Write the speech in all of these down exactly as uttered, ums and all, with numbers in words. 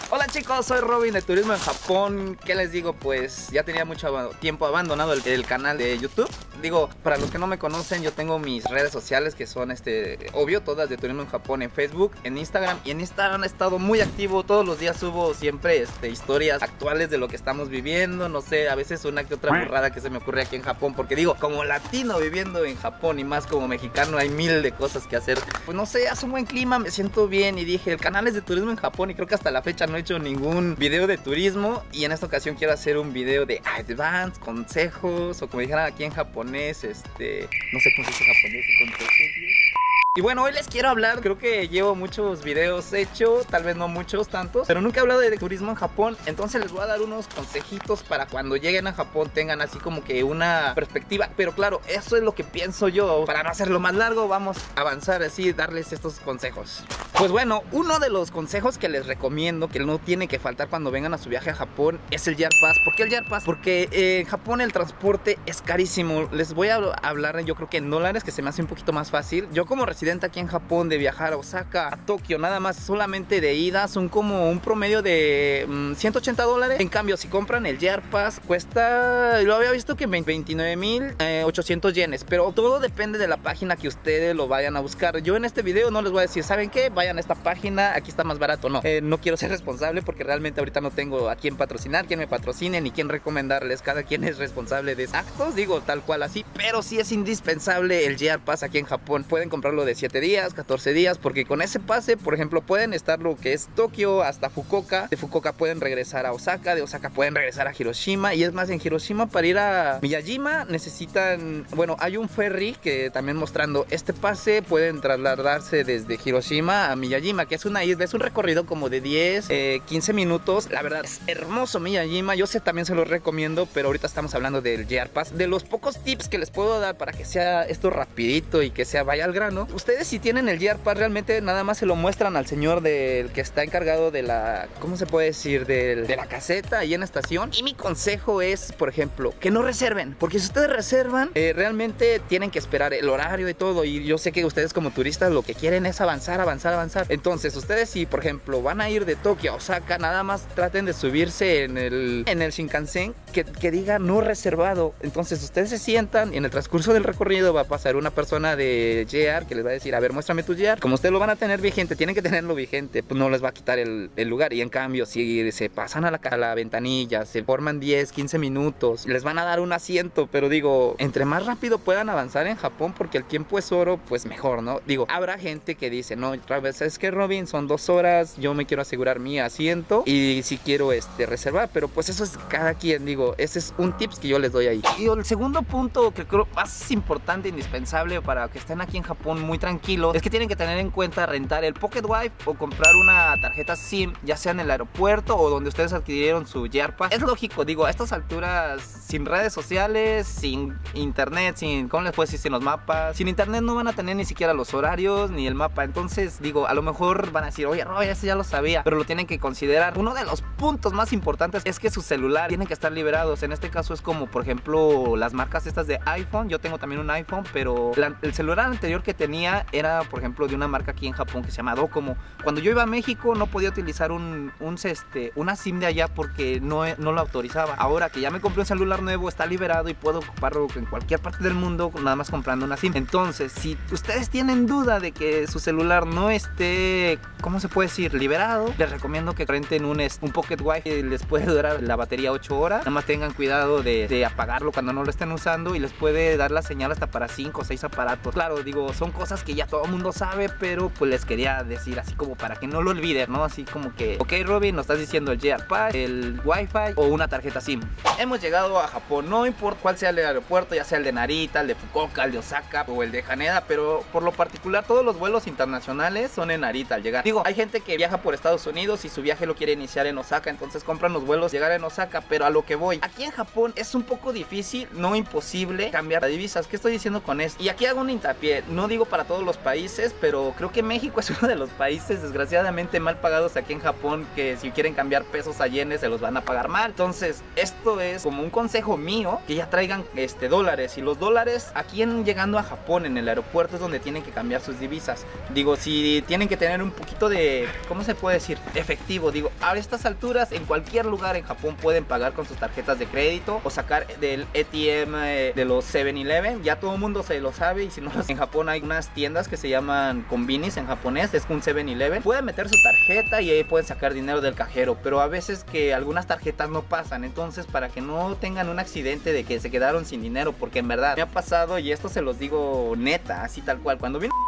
Hola chicos, soy Robin de Turismo en Japón. ¿Qué les digo? Pues ya tenía mucho tiempo abandonado el, el canal de YouTube. Digo, para los que no me conocen, yo tengo mis redes sociales que son, este, obvio, todas de Turismo en Japón, en Facebook, en Instagram. Y en Instagram he estado muy activo, todos los días subo siempre este, historias actuales de lo que estamos viviendo. No sé, a veces una que otra burrada que se me ocurre aquí en Japón, porque digo, como latino viviendo en Japón y más como mexicano, hay mil de cosas que hacer. Pues no sé, hace un buen clima, me siento bien y dije, el canal es de Turismo en Japón y creo que hasta la fecha no he hecho ningún video de turismo. Y en esta ocasión quiero hacer un video de advance, consejos, o como dijeran aquí en japonés, este, no sé cómo se dice japonés, consejos. Y bueno, hoy les quiero hablar, creo que llevo muchos videos hechos, tal vez no muchos, tantos, pero nunca he hablado de turismo en Japón. Entonces les voy a dar unos consejitos para cuando lleguen a Japón tengan así como que una perspectiva. Pero claro, eso es lo que pienso yo. Para no hacerlo más largo, vamos a avanzar así, darles estos consejos. Pues bueno, uno de los consejos que les recomiendo, que no tiene que faltar cuando vengan a su viaje a Japón, es el Jar Pass. ¿Por qué el Jar Pass? Porque eh, en Japón el transporte es carísimo. Les voy a hablar, yo creo que en dólares, que se me hace un poquito más fácil. Yo como residente aquí en Japón, de viajar a Osaka, a Tokio, nada más solamente de ida, son como un promedio de mmm, ciento ochenta dólares. En cambio, si compran el Jar Pass, cuesta, lo había visto que veintinueve mil ochocientos yenes, pero todo depende de la página que ustedes lo vayan a buscar. Yo en este video no les voy a decir, ¿saben qué? Vayan a esta página, aquí está más barato. No, eh, no quiero ser responsable porque realmente ahorita no tengo a quién patrocinar, quién me patrocine, ni quién recomendarles. Cada quien es responsable de actos, digo, tal cual así, pero sí es indispensable el Jar Pass aquí en Japón. Pueden comprarlo de siete días, catorce días, porque con ese pase, por ejemplo, pueden estar lo que es Tokio hasta Fukuoka. De Fukuoka pueden regresar a Osaka, de Osaka pueden regresar a Hiroshima. Y es más, en Hiroshima para ir a Miyajima necesitan, bueno, hay un ferry que también mostrando este pase, pueden trasladarse desde Hiroshima a Miyajima, que es una isla, es un recorrido como de diez, quince minutos. La verdad es hermoso Miyajima, yo sé, también se los recomiendo, pero ahorita estamos hablando del Jar Pass. De los pocos tips que les puedo dar para que sea esto rapidito y que sea vaya al grano, ustedes si tienen el Jar Pass realmente nada más se lo muestran al señor del que está encargado de la, ¿cómo se puede decir? Del, de la caseta ahí en la estación. Y mi consejo es, por ejemplo, que no reserven, porque si ustedes reservan, eh, realmente tienen que esperar el horario y todo. Y yo sé que ustedes como turistas lo que quieren es avanzar, avanzar, avanzar. Entonces ustedes si, por ejemplo, van a ir de Tokio a Osaka, nada más traten de subirse en el, en el Shinkansen que, que diga no reservado. Entonces ustedes se sientan y en el transcurso del recorrido va a pasar una persona de J R que les va a decir, a ver, muéstrame tu Jar. Como ustedes lo van a tener vigente, tienen que tenerlo vigente, pues no les va a quitar el, el lugar. Y en cambio, si se pasan a la, a la ventanilla, se forman diez, quince minutos, les van a dar un asiento. Pero digo, entre más rápido puedan avanzar en Japón, porque el tiempo es oro, pues mejor, ¿no? Digo, habrá gente que dice, no, otra vez, es que Robin, son dos horas, yo me quiero asegurar mi asiento y si quiero este, reservar, pero pues eso es cada quien. Digo, ese es un tips que yo les doy ahí. Y el segundo punto que creo más importante, indispensable para que estén aquí en Japón muy tranquilos, es que tienen que tener en cuenta rentar el Pocket Wifi o comprar una tarjeta SIM, ya sea en el aeropuerto o donde ustedes adquirieron su Jar Pass. Es lógico, digo, a estas alturas, sin redes sociales, sin internet, sin, ¿cómo les puedo decir? Sin los mapas. Sin internet no van a tener ni siquiera los horarios ni el mapa. Entonces, digo, a lo mejor van a decir, oye, Roy, eso ya lo sabía, pero lo tienen que considerar. Uno de los puntos más importantes es que su celular tienen que estar liberados. En este caso es como, por ejemplo, las marcas estas de iPhone. Yo tengo también un iPhone, pero la, el celular anterior que tenía era, por ejemplo, de una marca aquí en Japón que se llama Docomo. Cuando yo iba a México no podía utilizar un, un este, una SIM de allá porque no, no lo autorizaba. Ahora que ya me compré un celular nuevo, está liberado y puedo ocuparlo en cualquier parte del mundo nada más comprando una SIM. Entonces, si ustedes tienen duda de que su celular no esté, ¿cómo se puede decir? Liberado, les recomiendo que renten un, un Pocket Wifi. Les puede durar la batería ocho horas. Nada más tengan cuidado de, de apagarlo cuando no lo estén usando y les puede dar la señal hasta para cinco o seis aparatos. Claro, digo, son cosas que ya todo el mundo sabe, pero pues les quería decir así como para que no lo olviden, ¿no? Así como que, ok, Robin, nos estás diciendo el Jar Pass, el Wi-Fi o una tarjeta SIM. Hemos llegado a Japón, no importa cuál sea el aeropuerto, ya sea el de Narita, el de Fukuoka, el de Osaka o el de Haneda, pero por lo particular todos los vuelos internacionales son en Narita al llegar. Digo, hay gente que viaja por Estados Unidos y su viaje lo quiere iniciar en Osaka, entonces compran los vuelos llegar en Osaka, pero a lo que voy voy. Aquí en Japón es un poco difícil, no imposible, cambiar divisas. ¿Qué estoy diciendo con esto? Y aquí hago un hincapié, no digo para todos los países, pero creo que México es uno de los países desgraciadamente mal pagados aquí en Japón, que si quieren cambiar pesos a yenes se los van a pagar mal. Entonces esto es como un consejo mío, que ya traigan este dólares. Y los dólares aquí en, llegando a Japón en el aeropuerto es donde tienen que cambiar sus divisas. Digo, si tienen que tener un poquito de, ¿cómo se puede decir? Efectivo. Digo, a estas alturas en cualquier lugar en Japón pueden pagar con sus tarjetas de crédito o sacar del A T M de los seven eleven. Ya todo el mundo se lo sabe. Y si no, en Japón hay unas tiendas que se llaman konbinis en japonés, es un seven eleven. Pueden meter su tarjeta y ahí pueden sacar dinero del cajero, pero a veces que algunas tarjetas no pasan. Entonces, para que no tengan un accidente de que se quedaron sin dinero, porque en verdad me ha pasado, y esto se los digo neta, así tal cual, cuando vino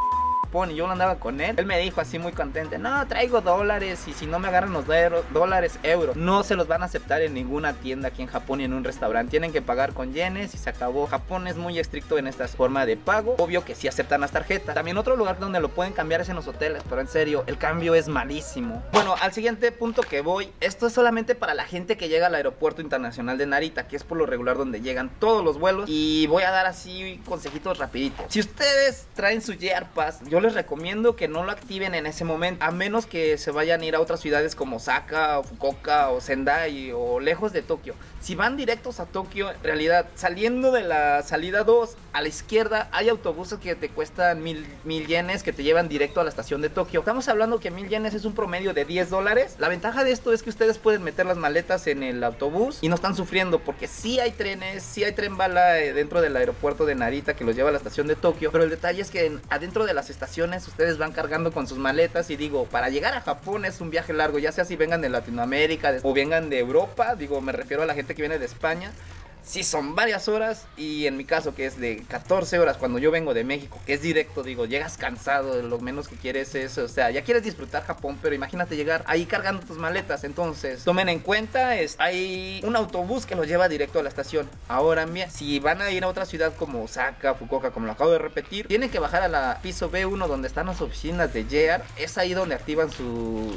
y yo andaba con él, él me dijo así muy contento: no, traigo dólares y si no me agarran los dólares, euros, no se los van a aceptar en ninguna tienda aquí en Japón ni en un restaurante, tienen que pagar con yenes y se acabó. Japón es muy estricto en esta forma de pago. Obvio que sí aceptan las tarjetas. También otro lugar donde lo pueden cambiar es en los hoteles, pero en serio, el cambio es malísimo. Bueno, al siguiente punto que voy, esto es solamente para la gente que llega al aeropuerto internacional de Narita, que es por lo regular donde llegan todos los vuelos, y voy a dar así consejitos rapiditos. Si ustedes traen su J R Pass, yo les recomiendo que no lo activen en ese momento, a menos que se vayan a ir a otras ciudades como Osaka o Fukuoka o Sendai o lejos de Tokio. Si van directos a Tokio, en realidad saliendo de la salida dos a la izquierda hay autobuses que te cuestan mil, mil yenes, que te llevan directo a la estación de Tokio. Estamos hablando que mil yenes es un promedio de diez dólares. La ventaja de esto es que ustedes pueden meter las maletas en el autobús y no están sufriendo, porque sí hay trenes, sí hay tren bala dentro del aeropuerto de Narita que los lleva a la estación de Tokio, pero el detalle es que adentro de las estaciones ustedes van cargando con sus maletas. Y digo, para llegar a Japón es un viaje largo, ya sea si vengan de Latinoamérica o vengan de Europa. Digo, me refiero a la gente que viene de España. Sí, son varias horas, y en mi caso que es de catorce horas cuando yo vengo de México, que es directo, digo, llegas cansado, lo menos que quieres es, o sea, ya quieres disfrutar Japón, pero imagínate llegar ahí cargando tus maletas. Entonces, tomen en cuenta, es, hay un autobús que los lleva directo a la estación. Ahora bien, si van a ir a otra ciudad como Osaka, Fukuoka, como lo acabo de repetir, tienen que bajar a la piso B uno donde están las oficinas de J R. Es ahí donde activan su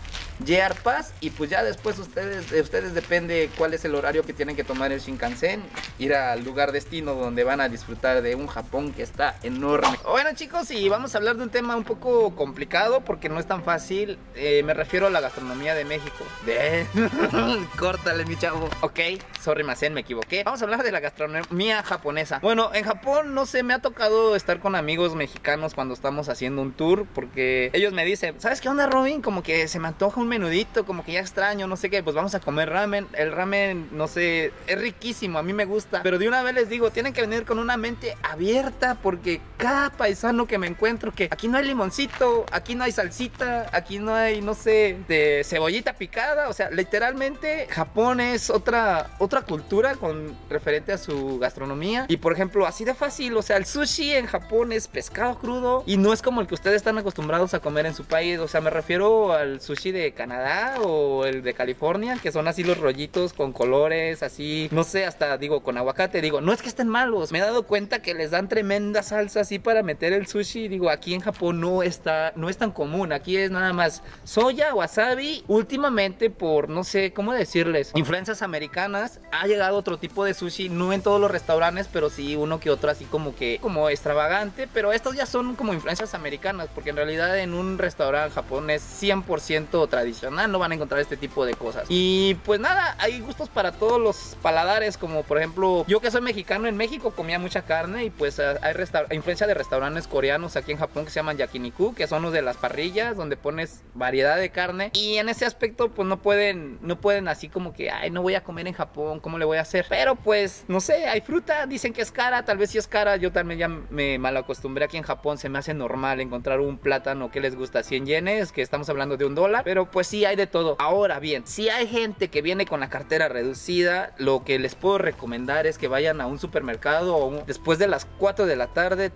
J R Pass, y pues ya después ustedes, de ustedes depende cuál es el horario que tienen que tomar el Shinkansen, ir al lugar destino donde van a disfrutar de un Japón que está enorme. Bueno, chicos, y vamos a hablar de un tema un poco complicado porque no es tan fácil. eh, me refiero a la gastronomía de México. De... Córtale, mi chavo. Ok, sorry, Masen, me equivoqué. Vamos a hablar de la gastronomía japonesa. Bueno, en Japón, no sé, me ha tocado estar con amigos mexicanos cuando estamos haciendo un tour, porque ellos me dicen: ¿sabes qué onda, Robin? Como que se me antoja un menudito, como que ya extraño, no sé qué, pues vamos a comer ramen. El ramen, no sé, es riquísimo, a mí me gusta, pero de una vez les digo, tienen que venir con una mente abierta, porque cada paisano que me encuentro, que aquí no hay limoncito, aquí no hay salsita, aquí no hay, no sé, de cebollita picada, o sea, literalmente Japón es otra, otra cultura con referente a su gastronomía. Y por ejemplo, así de fácil, o sea, el sushi en Japón es pescado crudo y no es como el que ustedes están acostumbrados a comer en su país. O sea, me refiero al sushi de Canadá o el de California, que son así los rollitos con colores, así, no sé, hasta digo, con aguacate. Digo, no es que estén malos, me he dado cuenta que les dan tremenda salsa así para meter el sushi. Digo, aquí en Japón no está, no es tan común, aquí es nada más soya, wasabi. Últimamente, por no sé cómo decirles, influencias americanas, ha llegado otro tipo de sushi, no en todos los restaurantes, pero sí uno que otro así como que, como extravagante. Pero estos ya son como influencias americanas, porque en realidad en un restaurante japonés cien por ciento tradicional no van a encontrar este tipo de cosas. Y pues nada, hay gustos para todos los paladares, como por ejemplo, yo que soy mexicano, en México comía mucha carne, y pues hay influencia de restaurantes coreanos aquí en Japón que se llaman yakiniku, que son los de las parrillas, donde pones variedad de carne. Y en ese aspecto pues no pueden, no pueden así como que, ay, no voy a comer en Japón, ¿cómo le voy a hacer? Pero pues, no sé, hay fruta, dicen que es cara, tal vez sí es cara. Yo también ya me malacostumbré aquí en Japón, se me hace normal encontrar un plátano que les gusta cien yenes, que estamos hablando de un dólar. Pero pues sí, hay de todo. Ahora bien, si hay gente que viene con la cartera reducida, lo que les puedo recomendar es que vayan a un supermercado o un, después de las cuatro de la tarde, tal vez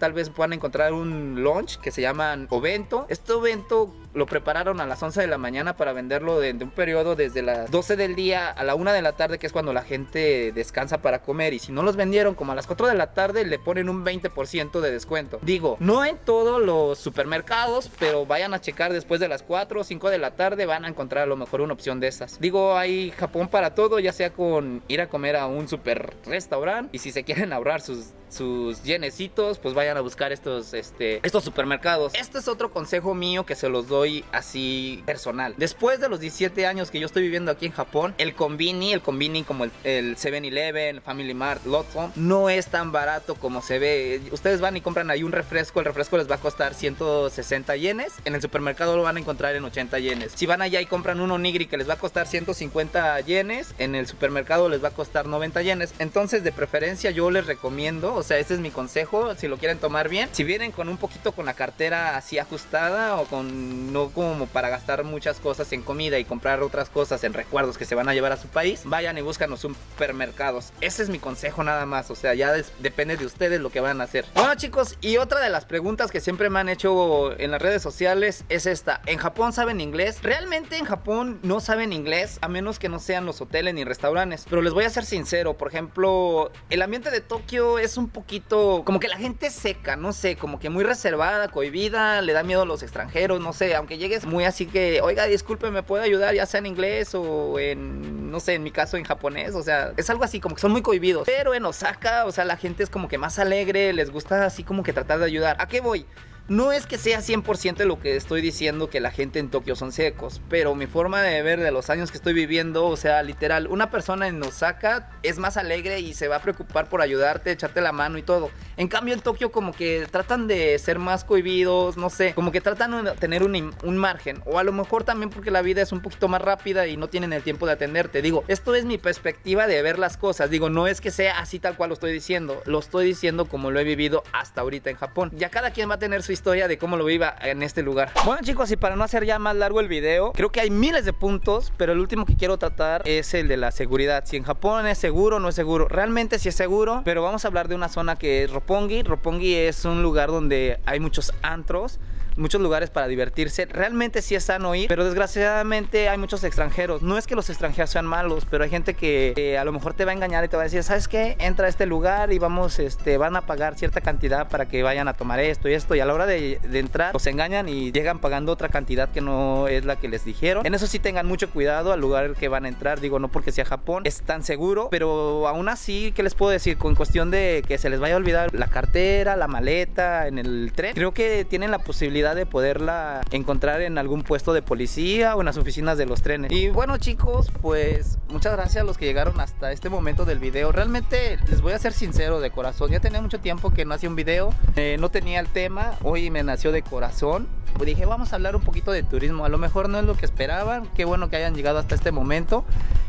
van a encontrar un lunch que se llama Ovento. Este Ovento lo prepararon a las once de la mañana para venderlo de, de un periodo desde las doce del día a la una de la tarde, que es cuando la gente descansa para comer. Y si no los vendieron como a las cuatro de la tarde, le ponen un veinte por ciento de descuento. Digo, no en todos los supermercados, pero vayan a checar después de las cuatro o cinco de la tarde, van a encontrar a lo mejor una opción de esas. Digo, hay Japón para todo, ya sea con ir a comer a un super restaurante, y si se quieren ahorrar sus sus yenecitos, pues vayan a buscar estos este estos supermercados. Este es otro consejo mío que se los doy así personal. Después de los diecisiete años que yo estoy viviendo aquí en Japón, el konbini, el konbini como el, el seven eleven, Family Mart, Lotto, no es tan barato como se ve. Ustedes van y compran ahí un refresco, el refresco les va a costar ciento sesenta yenes, en el supermercado lo van a encontrar en ochenta yenes. Si van allá y compran un onigiri que les va a costar ciento cincuenta yenes, en el supermercado les va a costar noventa yenes. Entonces, de preferencia, yo les recomiendo, o sea, ese es mi consejo, si lo quieren tomar bien. Si vienen con un poquito con la cartera así ajustada, o con no como para gastar muchas cosas en comida y comprar otras cosas en recuerdos que se van a llevar a su país, vayan y buscan los supermercados. Ese es mi consejo nada más, o sea, ya depende de ustedes lo que van a hacer. Bueno, chicos, y otra de las preguntas que siempre me han hecho en las redes sociales es esta: ¿en Japón saben inglés? Realmente en Japón no saben inglés, a menos que no sean los hoteles ni restaurantes. Pero les voy a ser sincero, por ejemplo, el ambiente de Tokio es un poquito como que la gente seca, no sé, como que muy reservada, cohibida, le da miedo a los extranjeros, no sé, aunque llegues muy así que, oiga, disculpe, ¿me puede ayudar? Ya sea en inglés o en, no sé, en mi caso en japonés, o sea, es algo así, como que son muy cohibidos. Pero en Osaka, o sea, la gente es como que más alegre, les gusta así como que tratar de ayudar. ¿A qué voy? No es que sea cien por ciento lo que estoy diciendo que la gente en Tokio son secos, pero mi forma de ver de los años que estoy viviendo, o sea, literal, una persona en Osaka es más alegre y se va a preocupar por ayudarte, echarte la mano y todo. En cambio en Tokio como que tratan de ser más cohibidos, no sé, como que tratan de tener un, un margen, o a lo mejor también porque la vida es un poquito más rápida y no tienen el tiempo de atenderte. Digo, esto es mi perspectiva de ver las cosas, digo, no es que sea así tal cual lo estoy diciendo, lo estoy diciendo como lo he vivido hasta ahorita en Japón. Ya cada quien va a tener su historia de cómo lo viva en este lugar. Bueno, chicos, y para no hacer ya más largo el video, creo que hay miles de puntos, pero el último que quiero tratar es el de la seguridad. Si en Japón es seguro o no es seguro. Realmente sí es seguro, pero vamos a hablar de una zona que es Roppongi. Roppongi es un lugar donde hay muchos antros, muchos lugares para divertirse. Realmente sí es sano ir, pero desgraciadamente hay muchos extranjeros. No es que los extranjeros sean malos, pero hay gente que eh, a lo mejor te va a engañar y te va a decir, ¿sabes qué? Entra a este lugar y vamos, este, van a pagar cierta cantidad para que vayan a tomar esto y esto, y a la hora de, de entrar los engañan y llegan pagando otra cantidad que no es la que les dijeron. En eso sí tengan mucho cuidado al lugar que van a entrar. Digo, no porque sea Japón es tan seguro, pero aún así, ¿qué les puedo decir? Con cuestión de que se les vaya a olvidar la cartera, la maleta en el tren, creo que tienen la posibilidad de poderla encontrar en algún puesto de policía o en las oficinas de los trenes. Y bueno, chicos, pues muchas gracias a los que llegaron hasta este momento del video. Realmente les voy a ser sincero de corazón, ya tenía mucho tiempo que no hacía un video, eh, no tenía el tema, hoy me nació de corazón. Dije, vamos a hablar un poquito de turismo, a lo mejor no es lo que esperaban, qué bueno que hayan llegado hasta este momento.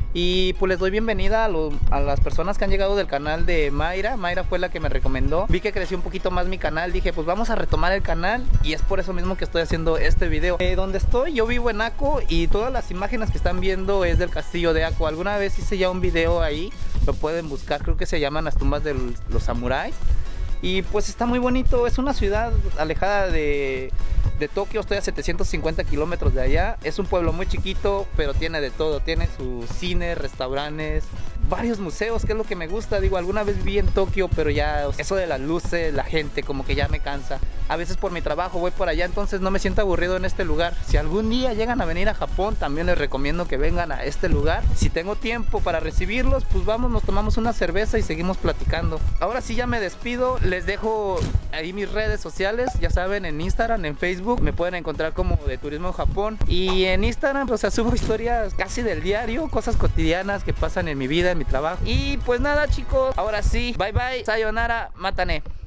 Y pues les doy bienvenida a, lo, a las personas que han llegado del canal de Mayra. Mayra fue la que me recomendó. Vi que creció un poquito más mi canal. Dije, pues vamos a retomar el canal. Y es por eso mismo que estoy haciendo este video. Eh, donde estoy, yo vivo en Ako. Y todas las imágenes que están viendo es del castillo de Ako. Alguna vez hice ya un video ahí. Lo pueden buscar. Creo que se llaman las tumbas de los samuráis. Y pues está muy bonito. Es una ciudad alejada de, de Tokio. Estoy a setecientos cincuenta kilómetros de allá. Es un pueblo muy chiquito, pero tiene de todo. Tiene sus cines, restaurantes, varios museos, que es lo que me gusta. Digo, alguna vez viví en Tokio, pero ya eso de las luces, la gente, como que ya me cansa. A veces por mi trabajo voy por allá, entonces no me siento aburrido en este lugar. Si algún día llegan a venir a Japón, también les recomiendo que vengan a este lugar. Si tengo tiempo para recibirlos, pues vamos, nos tomamos una cerveza y seguimos platicando. Ahora sí ya me despido. Les dejo ahí mis redes sociales, ya saben, en Instagram, en Facebook, me pueden encontrar como de Turismo en Japón. Y en Instagram, o sea, subo historias casi del diario, cosas cotidianas que pasan en mi vida, en mi trabajo. Y pues nada, chicos, ahora sí, bye bye, sayonara, matane.